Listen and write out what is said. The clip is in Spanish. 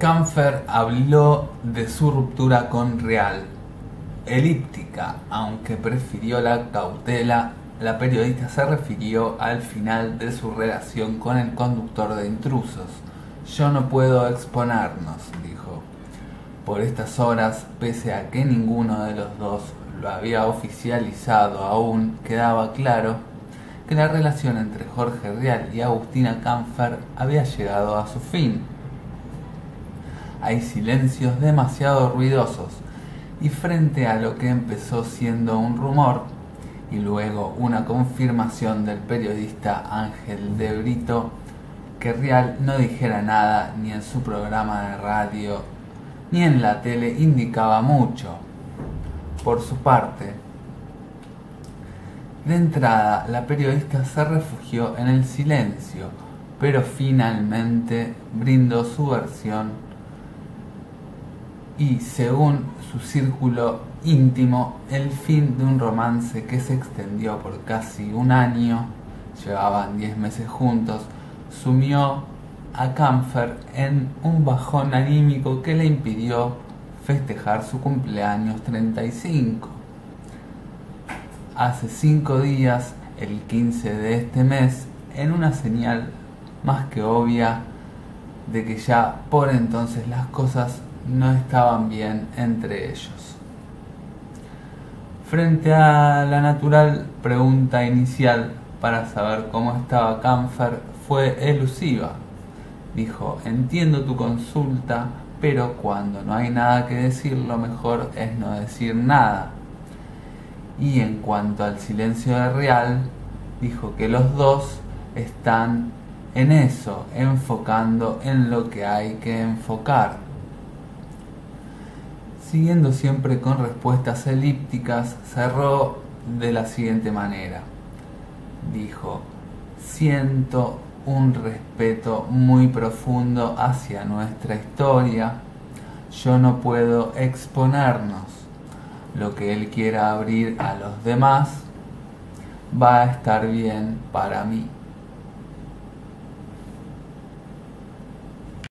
Kampfer habló de su ruptura con Real. Elíptica, aunque prefirió la cautela, la periodista se refirió al final de su relación con el conductor de Intrusos. Yo no puedo exponernos, dijo. Por estas horas, pese a que ninguno de los dos lo había oficializado aún, quedaba claro que la relación entre Jorge Rial y Agustina Kampfer había llegado a su fin. Hay silencios demasiado ruidosos, y frente a lo que empezó siendo un rumor y luego una confirmación del periodista Ángel de Brito, que Rial no dijera nada ni en su programa de radio ni en la tele indicaba mucho. Por su parte, de entrada la periodista se refugió en el silencio, pero finalmente brindó su versión y, según su círculo íntimo, el fin de un romance que se extendió por casi un año, llevaban 10 meses juntos, sumió a Kampfer en un bajón anímico que le impidió festejar su cumpleaños 35. Hace 5 días, el 15 de este mes, en una señal más que obvia de que ya por entonces las cosas no estaban bien entre ellos. Frente a la natural pregunta inicial para saber cómo estaba Kampfer, fue elusiva. Dijo: entiendo tu consulta, pero cuando no hay nada que decir, lo mejor es no decir nada. Y en cuanto al silencio de Rial, dijo que los dos están en eso, enfocando en lo que hay que enfocar. Siguiendo siempre con respuestas elípticas, cerró de la siguiente manera. Dijo: siento un respeto muy profundo hacia nuestra historia. Yo no puedo exponernos. Lo que él quiera abrir a los demás va a estar bien para mí.